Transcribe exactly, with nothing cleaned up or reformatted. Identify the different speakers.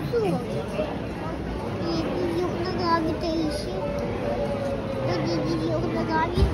Speaker 1: Su. Yok da gabi değişik. Ödedi yok da gabi.